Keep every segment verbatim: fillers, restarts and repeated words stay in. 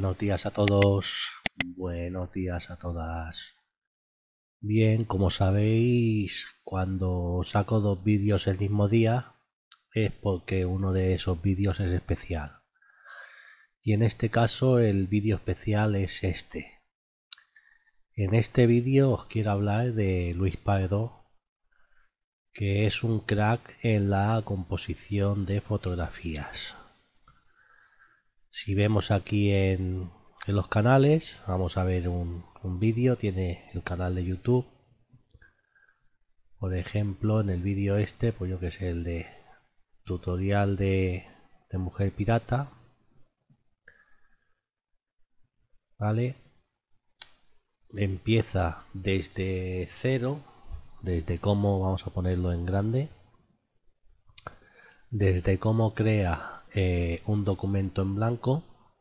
Buenos días a todos, buenos días a todas. Bien, como sabéis, cuando saco dos vídeos el mismo día es porque uno de esos vídeos es especial. Y en este caso el vídeo especial es este. En este vídeo os quiero hablar de Luis Pardo, que es un crack en la composición de fotografías. Si vemos aquí en, en los canales, vamos a ver un, un vídeo, tiene el canal de YouTube. Por ejemplo, en el vídeo este, pues yo que sé, el de tutorial de, de mujer pirata, ¿vale? Empieza desde cero, desde cómo, vamos a ponerlo en grande, desde cómo crea eh, un documento en blanco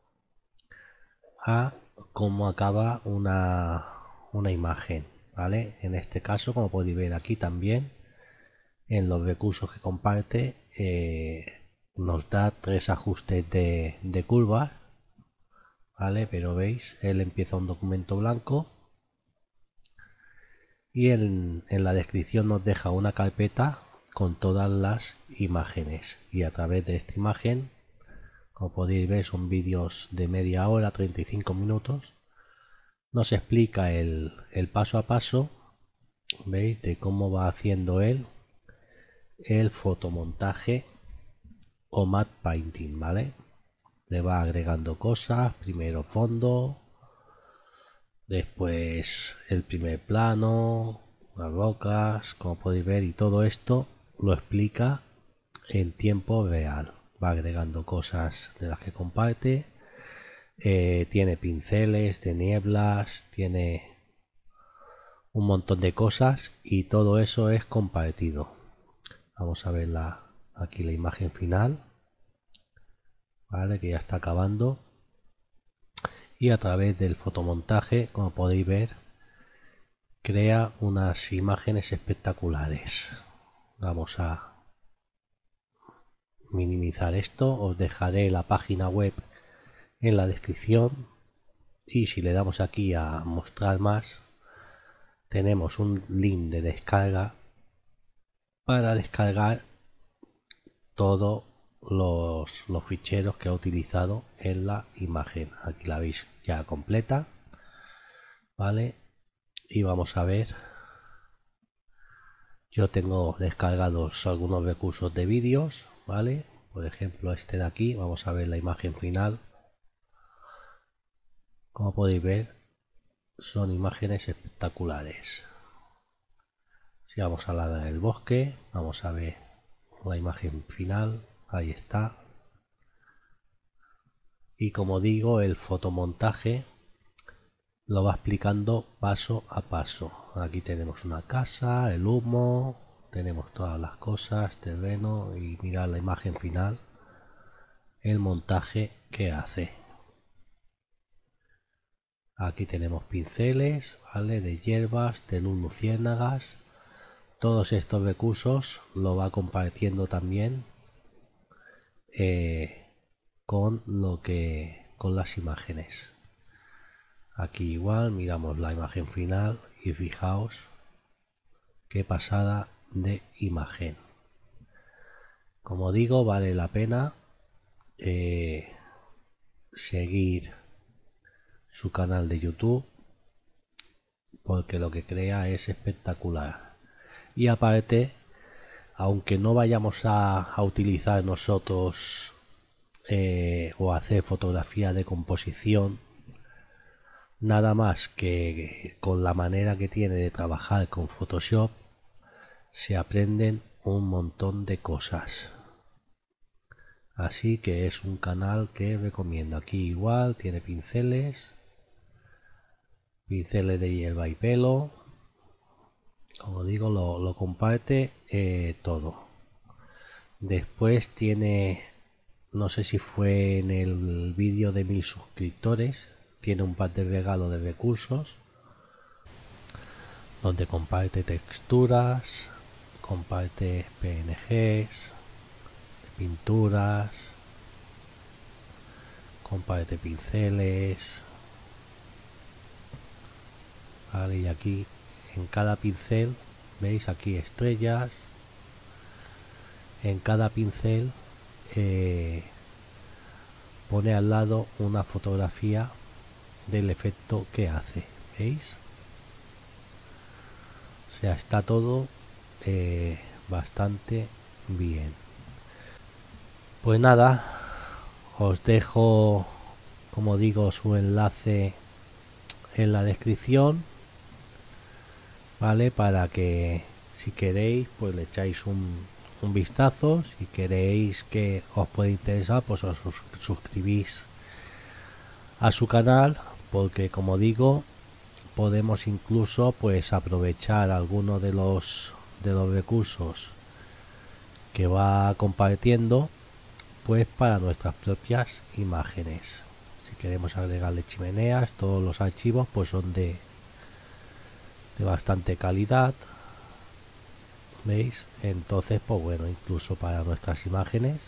a cómo acaba una, una imagen, ¿vale? En este caso, como podéis ver aquí también, en los recursos que comparte, eh, nos da tres ajustes de, de curvas, ¿vale? Pero veis, él empieza un documento blanco y en, en la descripción nos deja una carpeta con todas las imágenes, y a través de esta imagen, como podéis ver, son vídeos de media hora, treinta y cinco minutos, nos explica el, el paso a paso, veis, de cómo va haciendo él el fotomontaje o matte painting, ¿vale? Le va agregando cosas, primero fondo, después el primer plano, las rocas, como podéis ver, y todo esto lo explica en tiempo real. Va agregando cosas de las que comparte, eh, tiene pinceles de nieblas, tiene un montón de cosas y todo eso es compartido. Vamos a ver la, aquí la imagen final, ¿vale? Que ya está acabando. Y a través del fotomontaje, como podéis ver, crea unas imágenes espectaculares. Vamos a minimizar esto, os dejaré la página web en la descripción, y si le damos aquí a mostrar más, tenemos un link de descarga para descargar todos los, los ficheros que ha utilizado en la imagen. Aquí la veis ya completa, ¿vale? Y vamos a ver, yo tengo descargados algunos recursos de vídeos, ¿vale? Por ejemplo este de aquí, vamos a ver la imagen final. Como podéis ver, son imágenes espectaculares. Si vamos a la del bosque, vamos a ver la imagen final, ahí está. Y como digo, el fotomontaje lo va explicando paso a paso. Aquí tenemos una casa, el humo, tenemos todas las cosas, terreno, y mirad la imagen final, el montaje que hace. Aquí tenemos pinceles, ¿vale? De hierbas, de luz luciérnagas. Todos estos recursos lo va compartiendo también eh, con lo que con las imágenes. Aquí igual miramos la imagen final y fijaos qué pasada de imagen. Como digo, vale la pena eh, seguir su canal de YouTube, porque lo que crea es espectacular. Y aparte, aunque no vayamos a, a utilizar nosotros eh, o hacer fotografía de composición, nada más que con la manera que tiene de trabajar con Photoshop, se aprenden un montón de cosas. Así que es un canal que recomiendo. Aquí igual tiene pinceles, pinceles de hierba y pelo. Como digo, lo, lo comparte eh, todo. Después tiene, no sé si fue en el vídeo de mil suscriptores, tiene un par de regalos de recursos donde comparte texturas, comparte P N Gs, pinturas, comparte pinceles, vale, y aquí en cada pincel, veis aquí estrellas, en cada pincel eh, pone al lado una fotografía del efecto que hace, veis, o sea, está todo eh, bastante bien. Pues nada, os dejo, como digo, su enlace en la descripción, vale, para que si queréis pues le echáis un, un vistazo. Si queréis que os puede interesar, pues os sus suscribís a su canal, porque como digo, podemos incluso pues aprovechar algunos de los de los recursos que va compartiendo pues para nuestras propias imágenes. Si queremos agregarle chimeneas, todos los archivos pues son de, de bastante calidad, veis, entonces pues bueno, incluso para nuestras imágenes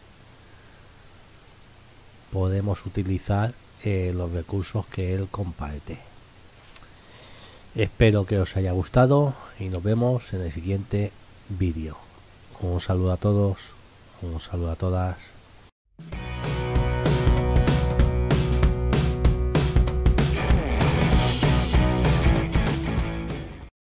podemos utilizar eh, los recursos que él comparte. Espero que os haya gustado y nos vemos en el siguiente vídeo. Un saludo a todos, un saludo a todas.